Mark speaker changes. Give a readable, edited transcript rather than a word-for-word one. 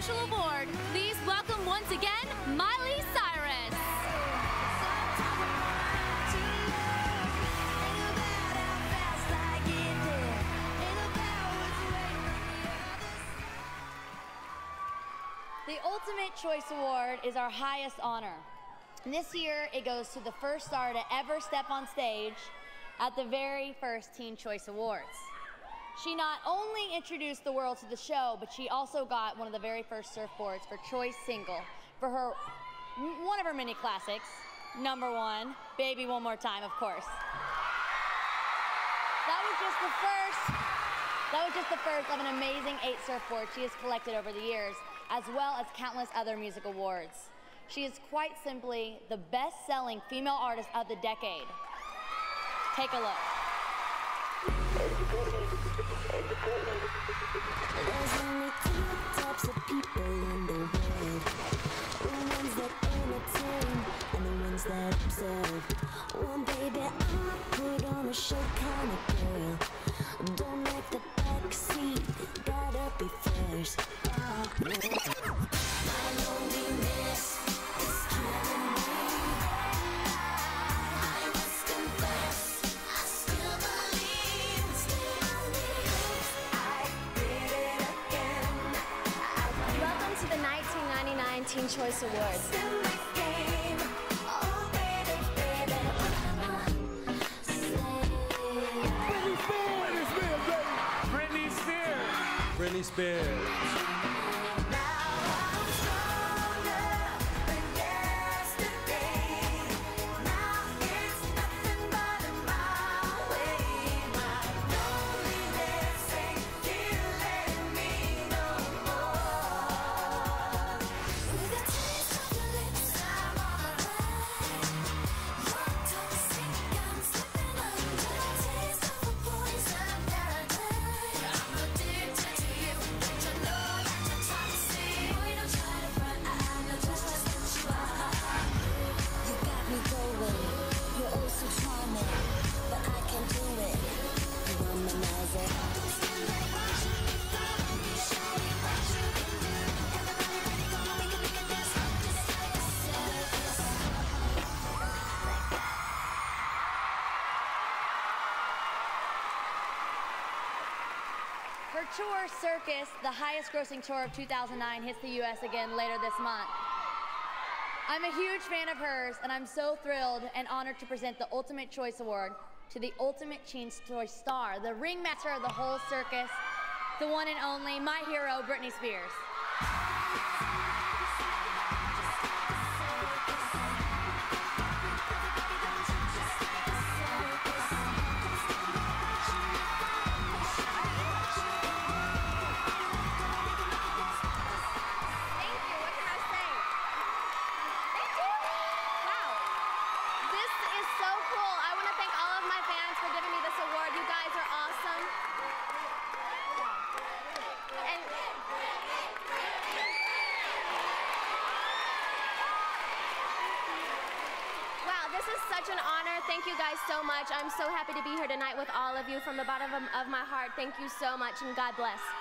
Speaker 1: special award, please welcome once again, Miley Cyrus.
Speaker 2: The Ultimate Choice Award is our highest honor. And this year, it goes to the first star to ever step on stage at the very first Teen Choice Awards. She not only introduced the world to the show, but she also got one of the very first surfboards for Choice Single for her, one of her many classics, #1, Baby One More Time, of course. That was just the first of an amazing 8 surfboards she has collected over the years, as well as countless other music awards. She is quite simply the best-selling female artist of the decade. Take a look.
Speaker 3: There's only 2 types of people in the world. The ones that entertain and the ones that observe. Well, baby, I put on a show kind of girl. Don't like the back seat, gotta be first. My loneliness is killing me. I must confess, I still believe, I did it again.
Speaker 4: Welcome to the 1999 Teen Choice Awards.
Speaker 3: Still my game. Oh, baby, baby,
Speaker 5: Britney Spears.
Speaker 2: Her tour, Circus, the highest grossing tour of 2009, hits the US again later this month. I'm a huge fan of hers, and I'm so thrilled and honored to present the Ultimate Choice Award to the Ultimate Teen Choice star, the ringmaster of the whole circus, the one and only, my hero, Britney Spears.
Speaker 4: This is such an honor. Thank you guys so much. I'm so happy to be here tonight with all of you from the bottom of my heart. Thank you so much, and God bless.